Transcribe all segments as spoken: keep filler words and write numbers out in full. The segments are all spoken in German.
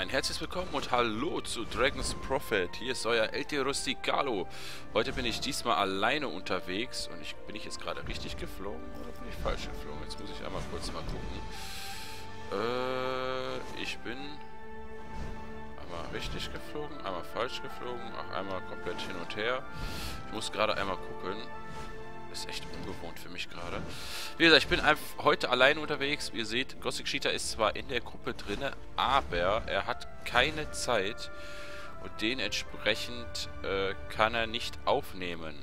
ein herzliches Willkommen und Hallo zu Dragon's Prophet. Hier ist euer El Rusticalo. Heute bin ich diesmal alleine unterwegs und ich bin ich jetzt gerade richtig geflogen oder bin ich falsch geflogen? Jetzt muss ich einmal kurz mal gucken. Äh, ich bin einmal richtig geflogen, einmal falsch geflogen, auch einmal komplett hin und her. Ich muss gerade einmal gucken. Ist echt ungewohnt für mich gerade. Wie gesagt, ich bin einfach heute alleine unterwegs. Wie ihr seht, Gothic Cheetah ist zwar in der Gruppe drin, aber er hat keine Zeit und dementsprechend äh, kann er nicht aufnehmen.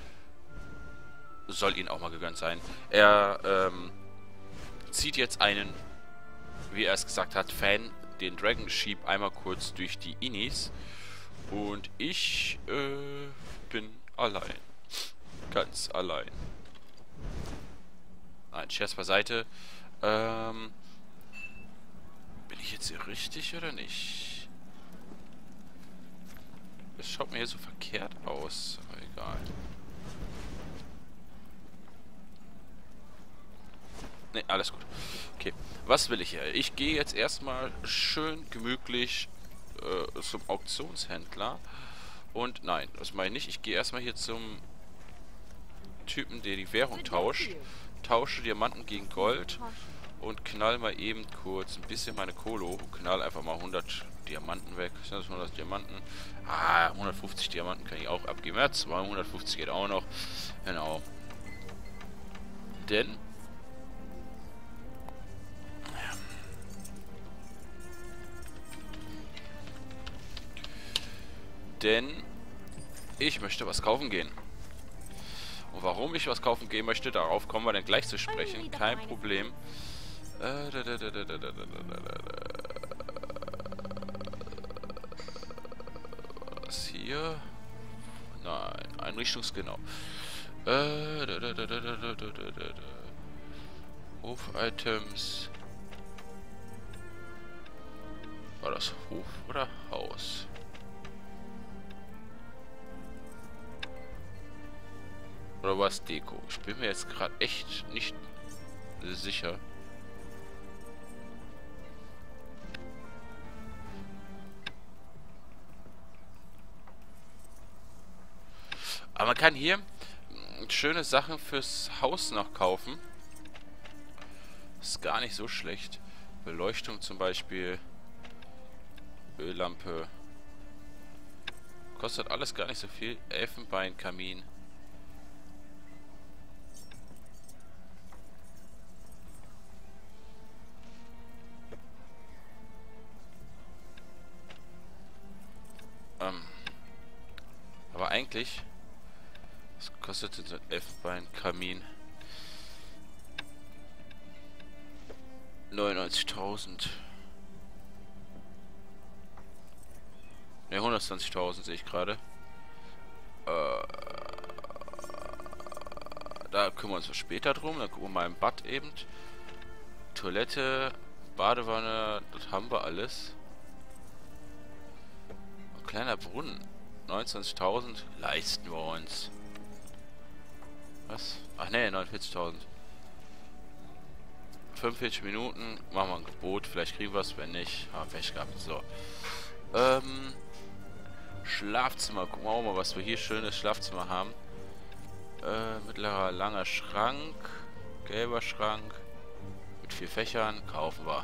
Soll ihn auch mal gegönnt sein. Er ähm, zieht jetzt einen, wie er es gesagt hat, Fan, den Dragon Sheep, einmal kurz durch die Inis. Und ich äh, bin allein. Ganz allein. Nein, Scherz beiseite. Ähm, bin ich jetzt hier richtig oder nicht? Das schaut mir hier so verkehrt aus. Aber egal. Ne, alles gut. Okay, was will ich hier? Ich gehe jetzt erstmal schön gemütlich äh, zum Auktionshändler. Und nein, das meine ich nicht. Ich gehe erstmal hier zum Typen, der die Währung tauscht. Tausche Diamanten gegen Gold und knall mal eben kurz ein bisschen meine Kohle hoch und knall einfach mal hundert Diamanten weg. Sind das hundert Diamanten? Ah, hundertfünfzig Diamanten kann ich auch abgeben. Ja, zweihundertfünfzig geht auch noch. Genau. Denn Denn ich möchte was kaufen gehen. Und warum ich was kaufen gehen möchte, darauf kommen wir dann gleich zu sprechen. Kein Problem. Was hier? Nein, Einrichtungsgenau. Hof-Items. War das Hof oder Haus? Oder war es Deko? Ich bin mir jetzt gerade echt nicht sicher. Aber man kann hier schöne Sachen fürs Haus noch kaufen. Ist gar nicht so schlecht. Beleuchtung zum Beispiel. Öllampe. Kostet alles gar nicht so viel. Elfenbeinkamin. Aber eigentlich, was kostet so ein Elfenbeinkamin? neunundneunzigtausend. Ne, hundertzwanzigtausend sehe ich gerade. Äh, da kümmern wir uns später drum. Dann gucken wir mal im Bad eben. Toilette, Badewanne, das haben wir alles. Ein kleiner Brunnen. neunundzwanzigtausend leisten wir uns. Was? Ach ne, neunundvierzigtausend. fünfundvierzig Minuten. Machen wir ein Gebot. Vielleicht kriegen wir es, wenn nicht. Ah, Pech gehabt. So. Ähm. Schlafzimmer. Gucken wir auch mal, was wir hier schönes Schlafzimmer haben. Äh, mittlerer, langer Schrank. Gelber Schrank. Mit vier Fächern. Kaufen wir.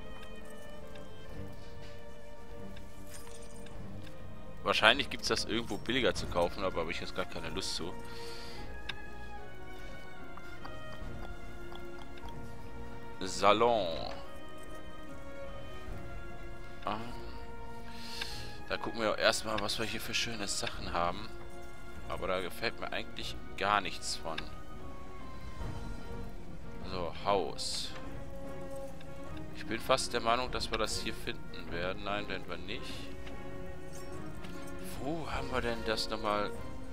Wahrscheinlich gibt es das irgendwo billiger zu kaufen, aber habe ich jetzt gar keine Lust zu. Salon. Ah. Da gucken wir auch erstmal, was wir hier für schöne Sachen haben. Aber da gefällt mir eigentlich gar nichts von. So, Haus. Ich bin fast der Meinung, dass wir das hier finden werden. Nein, werden wir nicht. Wo haben wir denn das nochmal?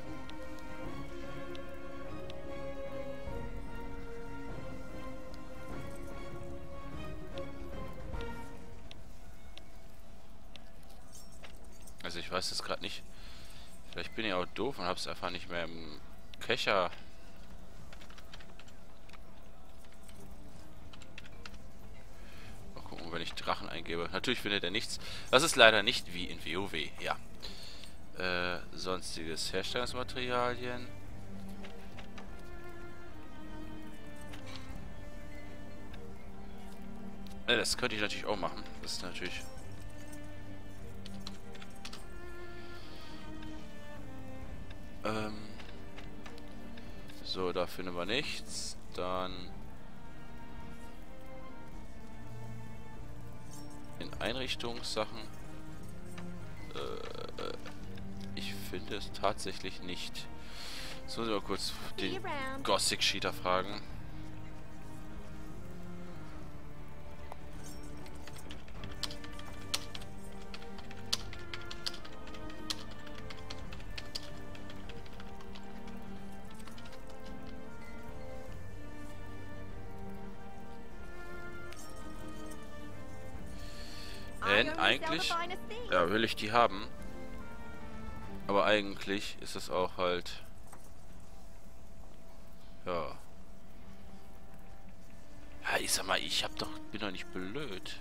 Also ich weiß es gerade nicht. Vielleicht bin ich auch doof und habe es einfach nicht mehr im Kescher. Mal gucken, wenn ich Drachen eingebe. eingebe. Natürlich findet er nichts. Das ist leider nicht wie in WoW, ja. Äh, sonstiges Herstellungsmaterialien. Äh, das könnte ich natürlich auch machen. Das ist natürlich... Ähm... So, da finden wir nichts. Dann... in Einrichtungssachen. Äh, ich finde es tatsächlich nicht. Jetzt muss ich mal kurz den Gothic Cheater fragen. Denn eigentlich, ja, will ich die haben. Aber eigentlich ist es auch halt, ja. Ja, ich sag mal, ich hab doch, bin doch nicht blöd.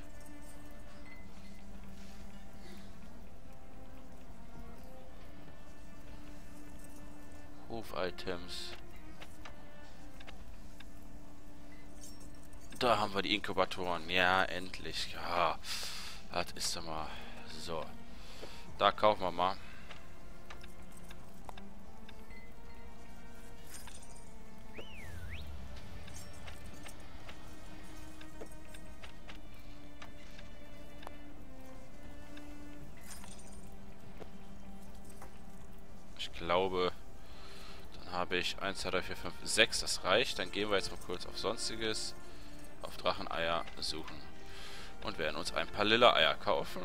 Hof-Items. Da haben wir die Inkubatoren. Ja, endlich. Ja. Das ist doch mal. So. Da kaufen wir mal. Ich glaube, dann habe ich eins, zwei, drei, vier, fünf, sechs. Das reicht. Dann gehen wir jetzt mal kurz auf Sonstiges. Auf Dracheneier suchen. Und werden uns ein paar lila Eier kaufen.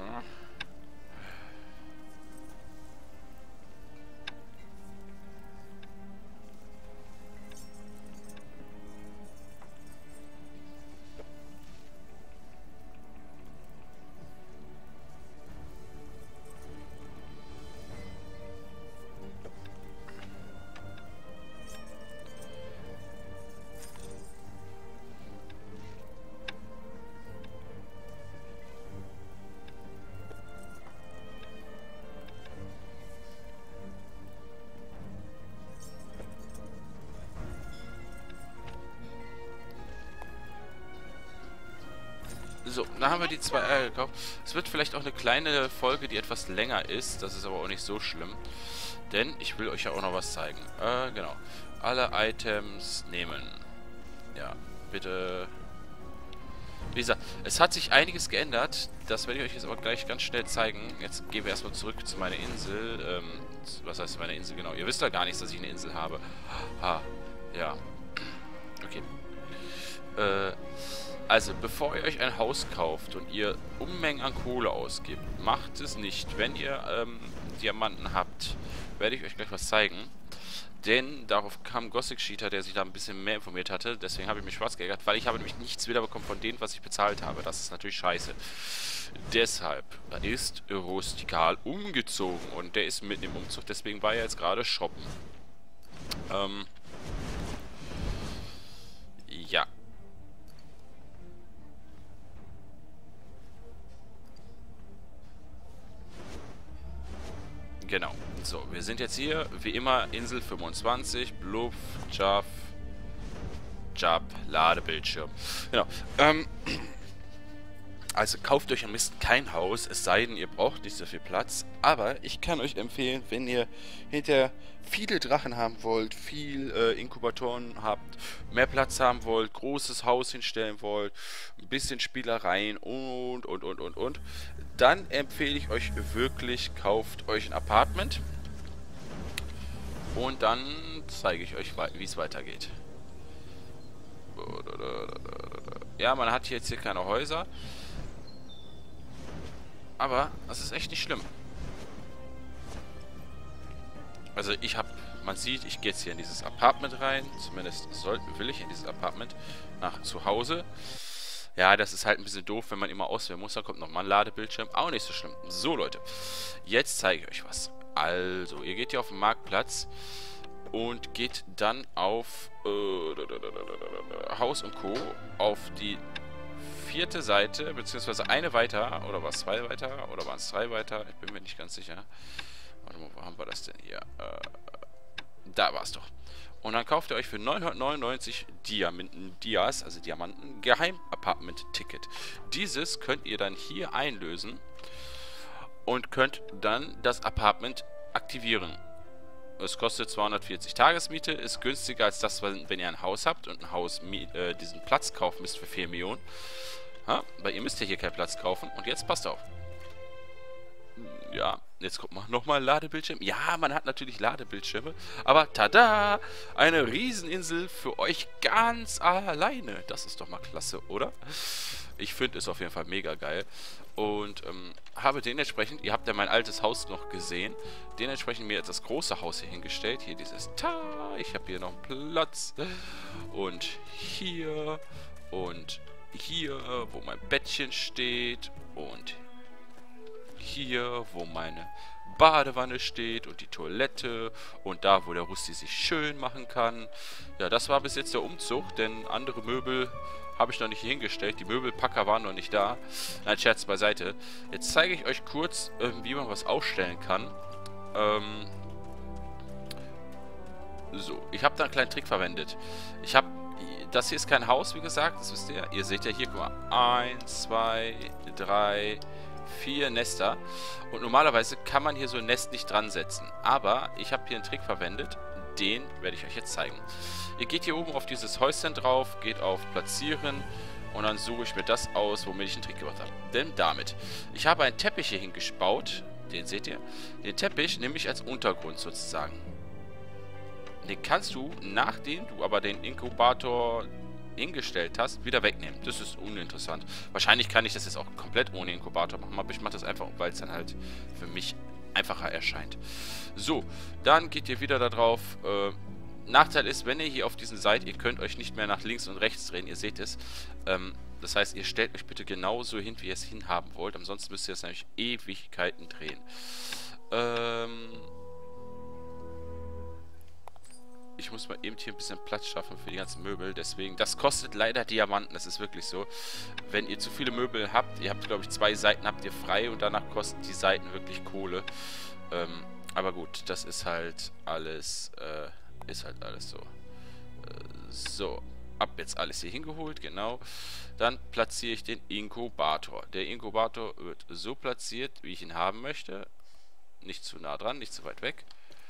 So, dann haben wir die zwei Eier gekauft. Es wird vielleicht auch eine kleine Folge, die etwas länger ist. Das ist aber auch nicht so schlimm. Denn ich will euch ja auch noch was zeigen. Äh, genau. Alle Items nehmen. Ja, bitte. Wie gesagt, es hat sich einiges geändert. Das werde ich euch jetzt aber gleich ganz schnell zeigen. Jetzt gehen wir erstmal zurück zu meiner Insel. Ähm, was heißt meine Insel? Genau. Ihr wisst ja gar nicht, dass ich eine Insel habe. Ha, ja. Okay. Äh... Also, bevor ihr euch ein Haus kauft und ihr Unmengen an Kohle ausgibt, macht es nicht. Wenn ihr ähm, Diamanten habt, werde ich euch gleich was zeigen. Denn darauf kam Gothic Cheater, der sich da ein bisschen mehr informiert hatte. Deswegen habe ich mich schwarz geärgert, weil ich habe nämlich nichts wiederbekommen von dem, was ich bezahlt habe. Das ist natürlich scheiße. Deshalb ist Rustikal umgezogen und der ist mitten im Umzug. Deswegen war er jetzt gerade shoppen. Ähm... Ja. Genau. So, wir sind jetzt hier, wie immer, Insel fünfundzwanzig, Bluff, Jaff, Jab, Ladebildschirm. Genau. Ähm, also kauft euch am besten kein Haus, es sei denn, ihr braucht nicht so viel Platz. Aber ich kann euch empfehlen, wenn ihr hinterher viele Drachen haben wollt, viel äh, Inkubatoren habt, mehr Platz haben wollt, großes Haus hinstellen wollt, ein bisschen Spielereien und, und, und, und, und, dann empfehle ich euch wirklich, kauft euch ein Apartment und dann zeige ich euch, wie es weitergeht. Ja, man hat jetzt hier keine Häuser, aber das ist echt nicht schlimm. Also ich habe, man sieht, ich gehe jetzt hier in dieses Apartment rein, zumindest soll, will ich in dieses Apartment nach zu Hause. Ja, das ist halt ein bisschen doof, wenn man immer auswählen muss. Dann kommt nochmal ein Ladebildschirm. Auch nicht so schlimm. So, Leute. Jetzt zeige ich euch was. Also, ihr geht hier auf den Marktplatz und geht dann auf äh, Haus und Co. auf die vierte Seite, beziehungsweise eine weiter, oder war es zwei weiter, oder waren es drei weiter? Ich bin mir nicht ganz sicher. Warte mal, wo haben wir das denn hier? Äh, da war es doch. Und dann kauft ihr euch für neunhundertneunundneunzig Diamanten, Dias, also Diamanten, Geheim-Apartment-Ticket. Dieses könnt ihr dann hier einlösen und könnt dann das Apartment aktivieren. Es kostet zweihundertvierzig Tagesmiete, ist günstiger als das, wenn ihr ein Haus habt und ein Haus äh, diesen Platz kaufen müsst für vier Millionen. Ha? Weil ihr müsst ja hier keinen Platz kaufen. Und jetzt passt auf. Ja, jetzt guck mal, nochmal Ladebildschirm. Ja, man hat natürlich Ladebildschirme. Aber tada! Eine Rieseninsel für euch ganz alleine. Das ist doch mal klasse, oder? Ich finde es auf jeden Fall mega geil. Und ähm, habe dementsprechend, ihr habt ja mein altes Haus noch gesehen, dementsprechend mir jetzt das große Haus hier hingestellt. Hier dieses Ta, ich habe hier noch einen Platz. Und hier und hier, wo mein Bettchen steht. Und hier, wo meine Badewanne steht und die Toilette und da, wo der Rusty sich schön machen kann. Ja, das war bis jetzt der Umzug, denn andere Möbel habe ich noch nicht hier hingestellt. Die Möbelpacker waren noch nicht da. Nein, Scherz beiseite. Jetzt zeige ich euch kurz, ähm, wie man was aufstellen kann. Ähm so, ich habe da einen kleinen Trick verwendet. Ich habe, das hier ist kein Haus, wie gesagt, das wisst ihr. Ihr seht ja hier, guck mal, eins, zwei, drei, vier Nester. Und normalerweise kann man hier so ein Nest nicht dran setzen. Aber ich habe hier einen Trick verwendet. Den werde ich euch jetzt zeigen. Ihr geht hier oben auf dieses Häuschen drauf, geht auf Platzieren und dann suche ich mir das aus, womit ich einen Trick gemacht habe. Denn damit. Ich habe einen Teppich hier hingebaut. Den seht ihr. Den Teppich nehme ich als Untergrund sozusagen. Den kannst du, nachdem du aber den Inkubator hingestellt hast, wieder wegnehmen. Das ist uninteressant. Wahrscheinlich kann ich das jetzt auch komplett ohne Inkubator machen, aber ich mache das einfach, weil es dann halt für mich einfacher erscheint. So, dann geht ihr wieder da drauf. Äh, Nachteil ist, wenn ihr hier auf diesen seid, ihr könnt euch nicht mehr nach links und rechts drehen, ihr seht es. Ähm, das heißt, ihr stellt euch bitte genauso hin, wie ihr es hinhaben wollt. Ansonsten müsst ihr es nämlich Ewigkeiten drehen. Ähm... Ich muss mal eben hier ein bisschen Platz schaffen für die ganzen Möbel. Deswegen, das kostet leider Diamanten. Das ist wirklich so. Wenn ihr zu viele Möbel habt, ihr habt, glaube ich, zwei Seiten habt ihr frei und danach kosten die Seiten wirklich Kohle. Ähm, aber gut, das ist halt alles, äh, ist halt alles so. Äh, so, hab jetzt alles hier hingeholt, genau. Dann platziere ich den Inkubator. Der Inkubator wird so platziert, wie ich ihn haben möchte. Nicht zu nah dran, nicht zu weit weg.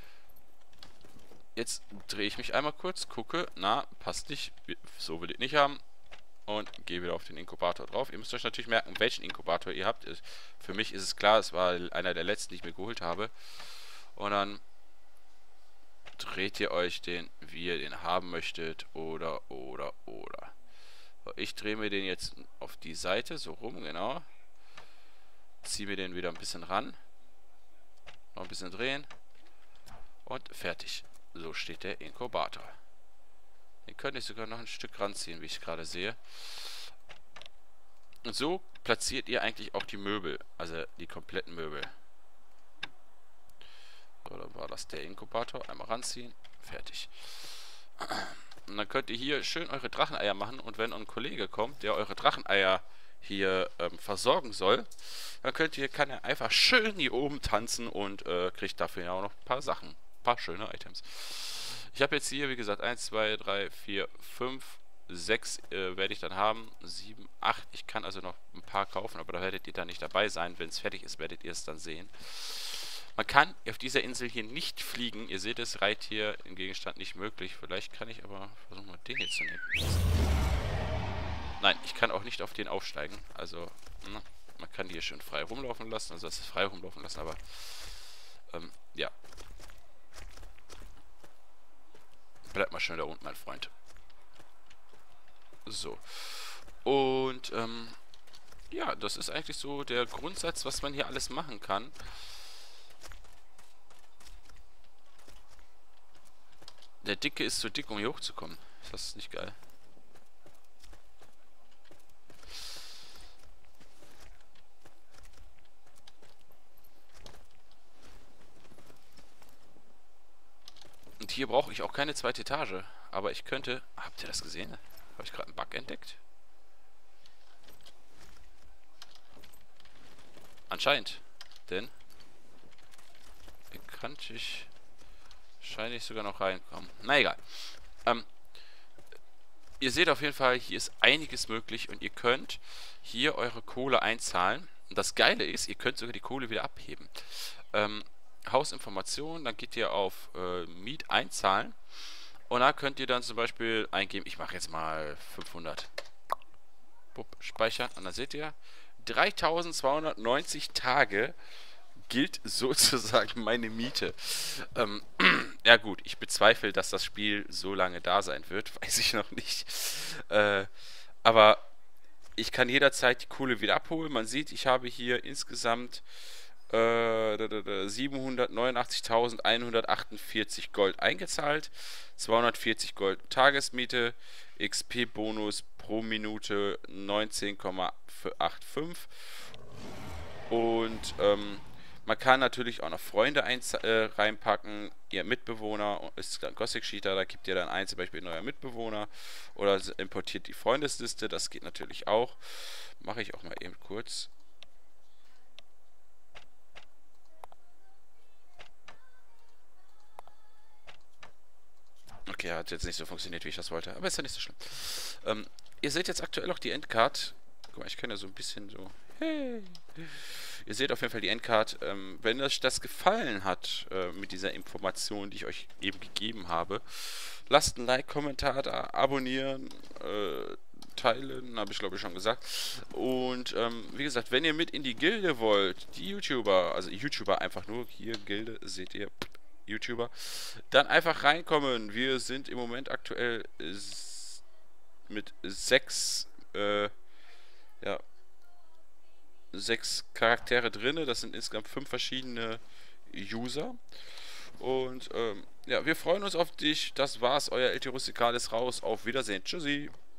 Jetzt drehe ich mich einmal kurz, gucke, na, passt nicht, so will ich nicht haben. Und gehe wieder auf den Inkubator drauf. Ihr müsst euch natürlich merken, welchen Inkubator ihr habt. Für mich ist es klar, es war einer der letzten, die ich mir geholt habe. Und dann dreht ihr euch den, wie ihr den haben möchtet, oder, oder, oder. Ich drehe mir den jetzt auf die Seite, so rum, genau. Ziehe mir den wieder ein bisschen ran. Noch ein bisschen drehen. Und fertig. So steht der Inkubator. Den könnte ich sogar noch ein Stück ranziehen, wie ich gerade sehe. Und so platziert ihr eigentlich auch die Möbel. Also die kompletten Möbel. So, dann war das der Inkubator. Einmal ranziehen. Fertig. Und dann könnt ihr hier schön eure Dracheneier machen. Und wenn ein Kollege kommt, der eure Dracheneier hier ähm, versorgen soll, dann könnt ihr, kann er einfach schön hier oben tanzen und äh, kriegt dafür ja auch noch ein paar Sachen. Ein paar schöne Items. Ich habe jetzt hier, wie gesagt, eins, zwei, drei, vier, fünf, sechs äh, werde ich dann haben. sieben, acht. Ich kann also noch ein paar kaufen, aber da werdet ihr dann nicht dabei sein. Wenn es fertig ist, werdet ihr es dann sehen. Man kann auf dieser Insel hier nicht fliegen. Ihr seht es, Reit hier im Gegenstand nicht möglich. Vielleicht kann ich aber versuchen, mal den hier zu nehmen. Nein, ich kann auch nicht auf den aufsteigen. Also, na, man kann die hier schön frei rumlaufen lassen. Also, das ist frei rumlaufen lassen, aber ähm, ja. Bleib mal schön da unten, mein Freund. So. Und, ähm, ja, das ist eigentlich so der Grundsatz, was man hier alles machen kann. Der Dicke ist zu dick, um hier hochzukommen. Das ist nicht geil. Und hier brauche ich auch keine zweite Etage. Aber ich könnte... Habt ihr das gesehen? Habe ich gerade einen Bug entdeckt? Anscheinend. Denn hier kann ich... Scheine ich sogar noch reinkommen. Na egal. Ähm, ihr seht auf jeden Fall, hier ist einiges möglich und ihr könnt hier eure Kohle einzahlen. Und das Geile ist, ihr könnt sogar die Kohle wieder abheben. Ähm, Hausinformationen, dann geht ihr auf äh, Miet einzahlen. Und da könnt ihr dann zum Beispiel eingeben, ich mache jetzt mal fünfhundert. Bup, speichern. Und dann seht ihr, dreitausendzweihundertneunzig Tage gilt sozusagen meine Miete. Ähm, ja gut, ich bezweifle, dass das Spiel so lange da sein wird, weiß ich noch nicht. Äh, aber ich kann jederzeit die Kohle wieder abholen. Man sieht, ich habe hier insgesamt äh, siebenhundertneunundachtzigtausendeinhundert Gold eingezahlt, zweihundertvierzig Gold Tagesmiete, X P-Bonus pro Minute neunzehn Komma fünfundachtzig und ähm, man kann natürlich auch noch Freunde äh, reinpacken, ihr Mitbewohner ist dann Gothic Cheater, da gibt ihr dann ein, zum Beispiel neuer Mitbewohner oder importiert die Freundesliste, das geht natürlich auch. Mache ich auch mal eben kurz. Okay, hat jetzt nicht so funktioniert, wie ich das wollte, aber ist ja nicht so schlimm. Ähm, ihr seht jetzt aktuell auch die Endcard. Guck mal, ich kann ja so ein bisschen so... Hey. Ihr seht auf jeden Fall die Endcard. Ähm, wenn euch das gefallen hat äh, mit dieser Information, die ich euch eben gegeben habe, lasst ein Like, Kommentar da, abonnieren, äh, teilen, habe ich glaube ich schon gesagt. Und ähm, wie gesagt, wenn ihr mit in die Gilde wollt, die YouTuber, also YouTuber einfach nur, hier Gilde, seht ihr, YouTuber, dann einfach reinkommen. Wir sind im Moment aktuell mit sechs, äh, ja, sechs Charaktere drin. Das sind insgesamt fünf verschiedene User. Und ähm, ja, wir freuen uns auf dich. Das war's. Euer El Rustikal ist raus. Auf Wiedersehen. Tschüssi.